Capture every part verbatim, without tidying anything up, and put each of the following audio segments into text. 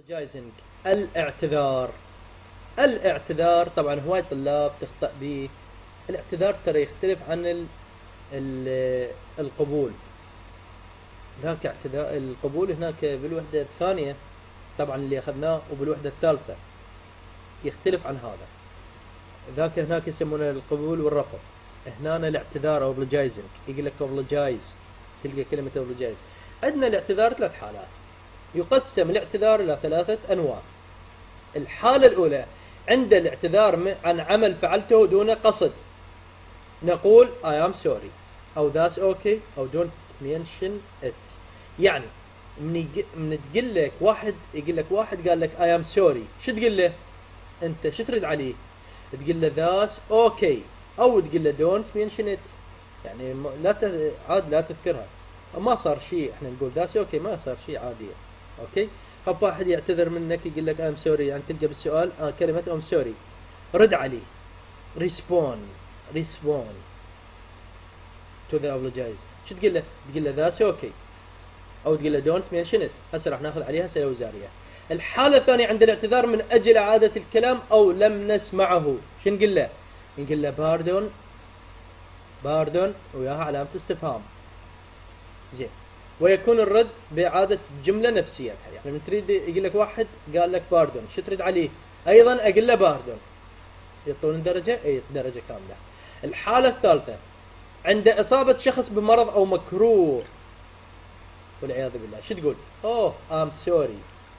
جايزنج الاعتذار. الاعتذار طبعا هواي طلاب تخطأ به. الاعتذار ترى يختلف عن ال ال القبول. هناك اعتذار القبول هناك بالوحدة الثانية طبعا اللي اخذناه، وبالوحدة الثالثة يختلف عن هذا. ذاك هناك يسمونه القبول والرفض. هنا الاعتذار او بلجايزنج يقول لك اوبلجايز، تلقى كلمة اوبلجايز. عندنا الاعتذار ثلاث حالات. يقسم الاعتذار إلى ثلاثة أنواع. الحالة الأولى عند الاعتذار عن عمل فعلته دون قصد، نقول I am sorry أو that's okay أو don't mention it. يعني من يج... من تقول لك واحد يقول لك واحد قال لك I am sorry، شو تقول له؟ أنت شو ترد عليه؟ تقول له that's okay أو تقول له don't mention it. يعني لا ت... عاد لا تذكرها، ما صار شيء. احنا نقول that's okay، ما صار شيء، عادية. اوكي. خف واحد يعتذر منك يقول لك I'm sorry، يعني تلقى بالسؤال آه كلمة I'm sorry، رد عليه respond respond to the apologize. شو تقول له؟ تقول له that's okay او تقول له don't mention it. هسه راح ناخذ عليها اسئله وزاريه. الحاله الثانيه عند الاعتذار من اجل اعاده الكلام او لم نسمعه، شو نقول له؟ نقول له pardon pardon وياها علامه استفهام. زين. ويكون الرد بإعادة جملة نفسيتها. يعني من تريد يقول لك واحد قال لك باردون، شو ترد عليه؟ أيضا أقول له باردون. يعطون درجة؟ أي درجة كاملة. الحالة الثالثة عند إصابة شخص بمرض أو مكروه والعياذ بالله، شو تقول؟ أوه I'm sorry.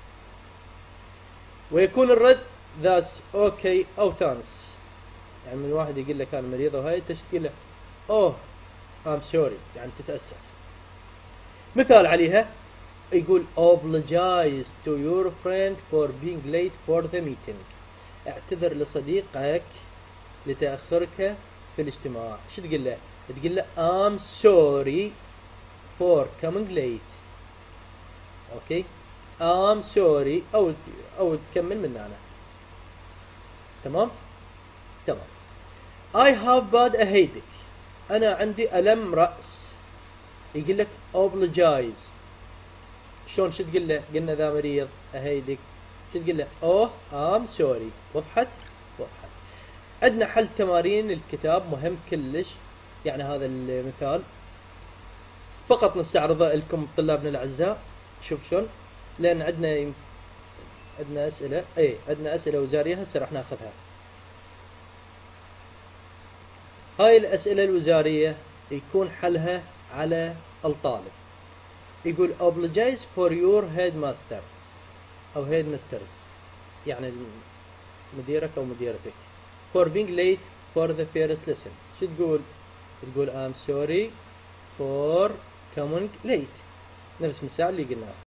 ويكون الرد that's okay أو thanks. يعني من واحد يقول لك أنا مريض وهاي أنت شو تقول له؟ أوه I'm sorry، يعني تتأسف. مثال عليها يقول apologize to your friend for being late for the meeting. اعتذر لصديقك لتأخرك في الاجتماع. شو تقول له؟ تقول له I'm sorry for coming late. اوكي. I'm sorry او او تكمل من هنا. تمام؟ تمام. I have bad a headache. انا عندي ألم رأس. يقول لك apologize. شلون شو تقول له؟ قلنا ذا مريض اهيدك، شو تقول له؟ اوه ام سوري. وضحت؟ وضحت. عندنا حل تمارين الكتاب مهم كلش. يعني هذا المثال فقط نستعرضه لكم طلابنا الاعزاء. شوف شلون، لان عندنا يم... عندنا اسئله، اي عندنا اسئله وزاريه هسه راح ناخذها. هاي الاسئله الوزاريه يكون حلها على الطالب. يقول apologize for your headmaster أو headmasters، يعني مديرك أو مديرتك، for being late for the first lesson. شو تقول؟ تقول I'm sorry for coming late، نفس مثال اللي قلناه.